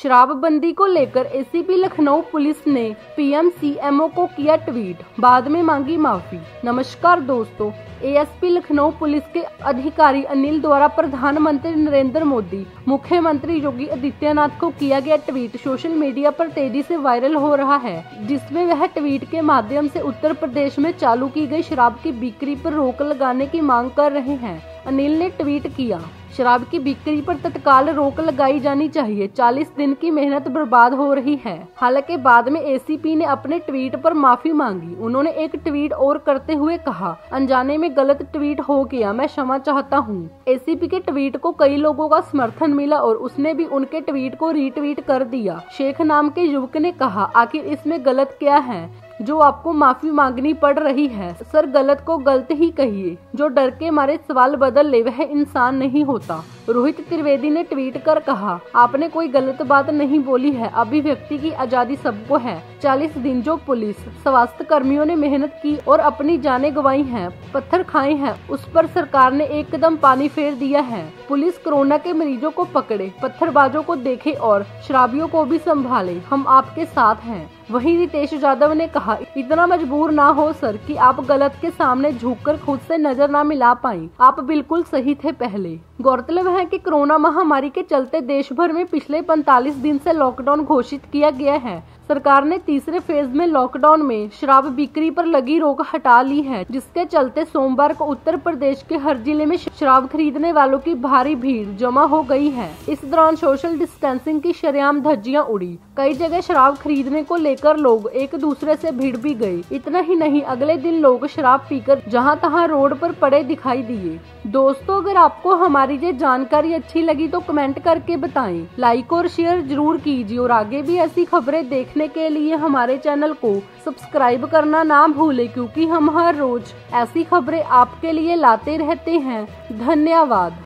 शराबबंदी को लेकर एसीपी लखनऊ पुलिस ने पीएम सीएमओ को किया ट्वीट, बाद में मांगी माफी। नमस्कार दोस्तों, एएसपी लखनऊ पुलिस के अधिकारी अनिल द्वारा प्रधानमंत्री नरेंद्र मोदी, मुख्यमंत्री योगी आदित्यनाथ को किया गया ट्वीट सोशल मीडिया पर तेजी से वायरल हो रहा है, जिसमें वह ट्वीट के माध्यम से उत्तर प्रदेश में चालू की गई शराब की बिक्री पर रोक लगाने की मांग कर रहे हैं। अनिल ने ट्वीट किया, शराब की बिक्री पर तत्काल रोक लगाई जानी चाहिए, 40 दिन की मेहनत बर्बाद हो रही है। हालांकि बाद में एसीपी ने अपने ट्वीट पर माफी मांगी। उन्होंने एक ट्वीट और करते हुए कहा, अनजाने में गलत ट्वीट हो गया, मैं क्षमा चाहता हूँ। एसीपी के ट्वीट को कई लोगों का समर्थन मिला और उसने भी उनके ट्वीट को रीट्वीट कर दिया। शेख नाम के युवक ने कहा, आखिर इसमें गलत क्या है जो आपको माफी मांगनी पड़ रही है? सर, गलत को गलत ही कहिए, जो डर के मारे सवाल बदल ले वह इंसान नहीं होता। रोहित त्रिवेदी ने ट्वीट कर कहा, आपने कोई गलत बात नहीं बोली है, अभिव्यक्ति की आजादी सबको है। 40 दिन जो पुलिस स्वास्थ्य कर्मियों ने मेहनत की और अपनी जानें गंवाई हैं, पत्थर खाए हैं, उस पर सरकार ने एक कदम पानी फेर दिया है। पुलिस कोरोना के मरीजों को पकड़े, पत्थरबाजों को देखे और शराबियों को भी संभाले, हम आपके साथ हैं। वहीं रितेश यादव ने कहा, इतना मजबूर ना हो सर कि आप गलत के सामने झुककर खुद से नजर ना मिला पाई, आप बिल्कुल सही थे पहले। गौरतलब है कि कोरोना महामारी के चलते देश भर में पिछले 45 दिन से लॉकडाउन घोषित किया गया है। सरकार ने तीसरे फेज में लॉकडाउन में शराब बिक्री पर लगी रोक हटा ली है, जिसके चलते सोमवार को उत्तर प्रदेश के हर जिले में शराब खरीदने वालों की भारी भीड़ जमा हो गई है। इस दौरान सोशल डिस्टेंसिंग की शरेआम धज्जियां उड़ी। कई जगह शराब खरीदने को लेकर लोग एक दूसरे से भिड़ भी गए। इतना ही नहीं, अगले दिन लोग शराब पीकर जहां तहां रोड पर पड़े दिखाई दिए। दोस्तों, अगर आपको हमारी ये जानकारी अच्छी लगी तो कमेंट करके बताएं, लाइक और शेयर जरूर कीजिए और आगे भी ऐसी खबरें देखने के लिए हमारे चैनल को सब्सक्राइब करना ना भूलें, क्योंकि हम हर रोज ऐसी खबरें आपके लिए लाते रहते हैं। धन्यवाद।